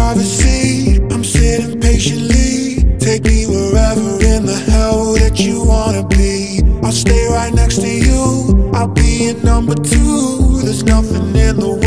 driver's seat, I'm sitting patiently. Take me wherever in the hell that you wanna be. I'll stay right next to you, I'll be your number two. There's nothing in the world